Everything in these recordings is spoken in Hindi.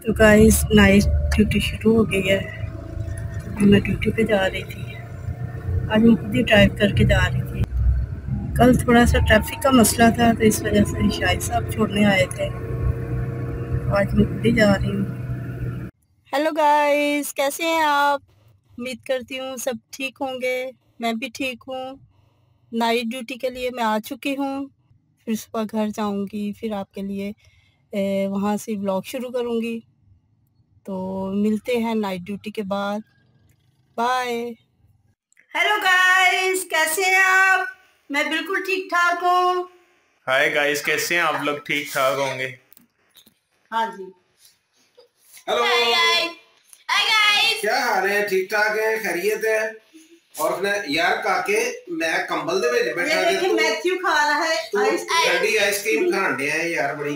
तो गाइस नाइट ड्यूटी शुरू हो गई है। तो मैं ड्यूटी पे जा रही थी। आज मैं खुद ही ड्राइव करके जा रही थी। कल थोड़ा सा ट्रैफिक का मसला था तो इस वजह से शाहिद साहब छोड़ने आए थे। तो आज मैं खुद ही जा रही हूँ। हेलो गाइस, कैसे हैं आप? उम्मीद करती हूँ सब ठीक होंगे। मैं भी ठीक हूँ। नाइट ड्यूटी के लिए मैं आ चुकी हूँ। फिर सुबह घर जाऊँगी, फिर आपके लिए वहाँ से व्लॉग शुरू करूँगी। तो मिलते हैं नाइट ड्यूटी के बाद। बाय। हेलो गाइस, कैसे हैं आप? मैं बिल्कुल ठीक ठाक हूँ। हाय गाइस, कैसे हैं आप लोग? ठीक ठाक होंगे। हाँ जी। हेलो हाय गाइस, क्या हाल है? ठीक ठाक है, खैरियत है। और अपने यार काके मैं कंबल दे विच बैठा ये देखिए मैथ्यू खा रहा है ठंडी आइसक्रीम खान दिया है यार बड़ी।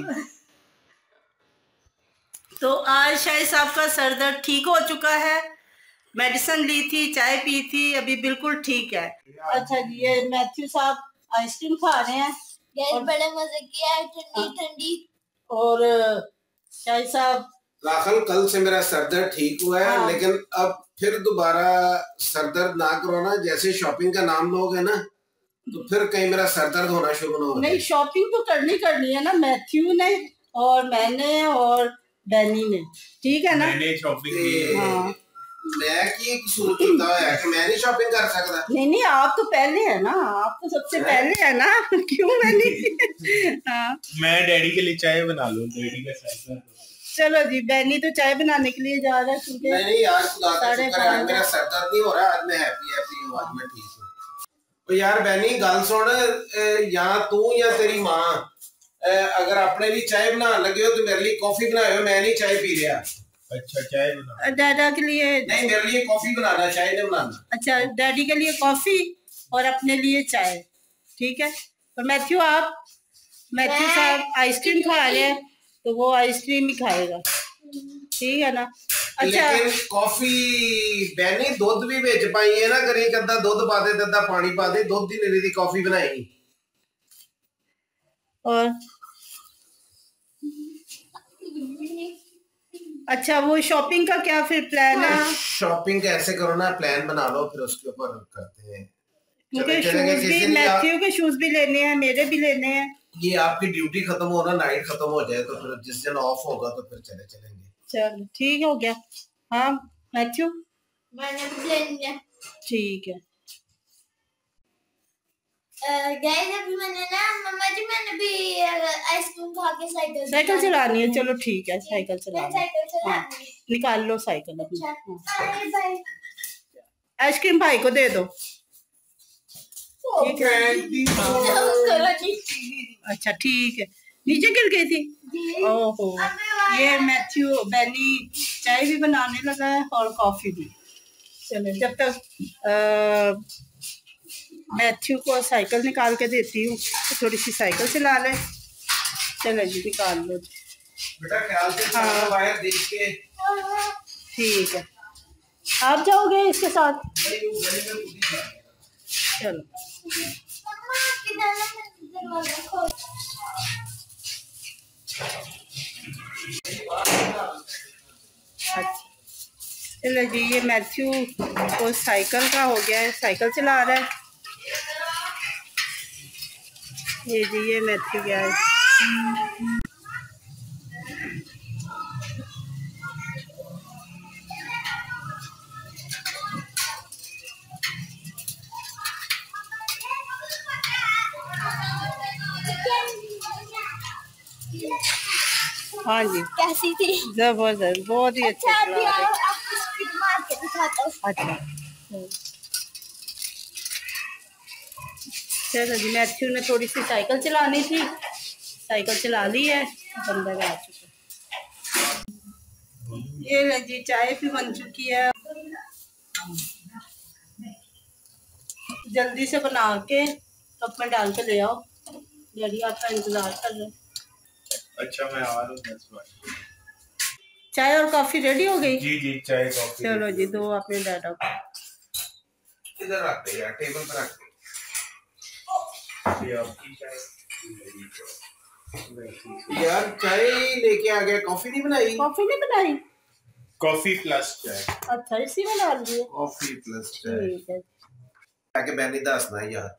तो आज शायद साहब का सर दर्द ठीक हो चुका है। मेडिसिन ली थी, चाय पी थी, अभी बिल्कुल ठीक है। अच्छा जी, ये मैथ्यू साहब आइसक्रीम खा रहे हैं और बड़े मजे की है, ठंडी ठंडी। और शाहिद साहब राखल कल से मेरा सर दर्द ठीक हुआ है। हाँ। लेकिन अब फिर दोबारा सर दर्द ना करो ना, जैसे शॉपिंग का नाम लोगे ना तो फिर कहीं मेरा सर दर्द होना शुरू ना हो। नहीं, शॉपिंग तो करनी है ना, मैथ्यू ने और मैंने और डैनी ने, ठीक है ना। मैंने शॉपिंग की। हाँ, मैं की कसूर कीता है कि मैं नहीं शॉपिंग कर सकता? नहीं आप तो पहले है ना, आप तो सबसे पहले है ना। क्यों मैं नहीं? हाँ, मैं डैडी के लिए चाय बना लूं, डैडी का साथ। चलो जी, डैनी तो चाय बनाने के लिए जा रहा है क्योंकि नहीं यार, खुदा का शुक्र है मेरा सर दर्द नहीं हो रहा। आज मैं हैप्पी हूँ, आज मैं ठीक हूँ। तो यार बैनी गल सुन, या तू या तेरी माँ अगर अपने लिए चाय बना लगे हो तो मेरे लिए कॉफी बनाओ। मैं नहीं चाय पी रहा। अच्छा, चाय बना। डैडा के लिए नहीं, मेरे लिए कॉफी बनाना, चाय नहीं बनाना। अच्छा, डैडी के लिए कॉफी और अपने लिए चाय, ठीक है। और मैथ्यू साहब आइसक्रीम खा रहे हैं तो वो आइसक्रीम ही खाएगा, ठीक है ना। अच्छा, लेकिन कॉफी बैनी दूध भी बेच पाई है ना, करी कदा दूध पा दे, कदा पानी पा दे, दूध दी निरी दी कॉफी बनाई। और अच्छा, वो शॉपिंग का क्या फिर प्लान है? शॉपिंग कैसे करो ना, प्लान बना लो फिर उसके ऊपर करते हैं। क्योंकि शूज भी, मैथ्यू के शूज भी लेने हैं, मेरे भी लेने हैं। ये आपकी ड्यूटी खत्म हो ना, नाइट खत्म हो जाए तो फिर जिस दिन ऑफ होगा तो फिर चलेंगे। चल ठीक हो गया। हाँ मैथ्यू, मैंने भी लेनी है। ठीक है। गाइस अभी मैंने ना मम्मा जी, मैंने भी आइसक्रीम खा के साइकिल चलानी है। चलो ठीक है, साइकिल चलानी है। हाँ, निकाल लो साइकिल अपनी। बाय। आइसक्रीम भाई को दे दो, ठीक है। अच्छा ठीक है, नीचे गिर गई थी। ओहो, ये मैथ्यू बैनी चाय भी बनाने लगा है और कॉफी भी। चलो, जब तक मैथ्यू को साइकिल निकाल के देती हूँ तो थोड़ी सी साइकिल चला ले। चलो जी, निकाल लो बेटा, ख्याल से चलाना, बाहर देख के। ठीक है, आप जाओगे इसके साथ? चलो, अच्छा चलो जी, ये मैथ्यू को साइकिल का हो गया है, साइकिल चला रहा है। ये जी, ये मैथ्यू गया है। हाँ जी, कैसी थी? जबरदस्त, बहुत ही अच्छा। अच्छा चलो जी, मैथ्यू ने थोड़ी सी साइकिल चलानी थी, साइकिल चला ली है, अंदर आ चुका। ये ले जी, चाय भी बन चुकी है। जल्दी से बना के कप में डाल के ले आओ, डैडी आपका इंतजार कर रहे हैं। अच्छा, मैं आ रहा हूँ। चाय और कॉफी रेडी हो गई? जी जी, चाय कॉफी। चलो जी, दो अपने डैडा को। इधर रख दे यार, टेबल पर रख दे। ये आपकी चाय। यार चाय लेके आ गया, कॉफी नहीं बनाई? कॉफी नहीं बनाई? कॉफी प्लस चाय। अच्छा इसी में डाल दिए। कॉफी प्लस चाय। ठीक है। आके बैनी दसना यार।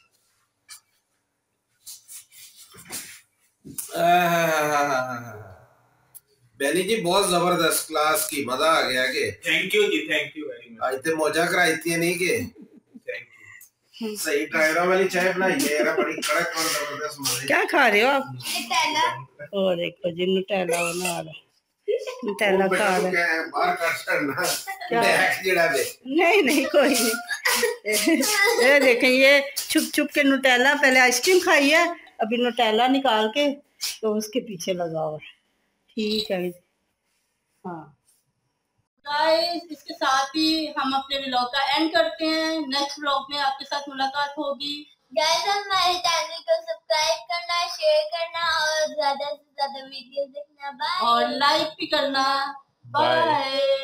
बैनी जी बहुत जबरदस्त क्लास की, मजा आ गया के। थैंक यू जी, थैंक यू वेरी मच। आज तो मौजा कराई थी नहीं के? Thank you. सही ड्राइवर वाली चाय बनाई है यार, बड़ी कड़क और जबरदस्त मजे। क्या खा रहे हो आप? नुटेला। और देखो जी नुटेला बना रहा, नुटेला खा रहा। बाहर कर छड़ना बैग जेड़ा दे। नहीं नहीं कोई नहीं। ये देखें, ये छुप छुप के नुटेला, पहले आइसक्रीम खाई है, अभी नुटेला निकाल के तो उसके पीछे लगा हुआ। ठीक है। हाँ गाइस, इसके साथ ही हम अपने व्लॉग का एंड करते हैं। नेक्स्ट व्लॉग में आपके साथ मुलाकात होगी। गाइस हमारे चैनल को सब्सक्राइब करना, शेयर करना और ज्यादा से ज्यादा वीडियोस देखना। बाय। और लाइक भी करना। Bye. बाय।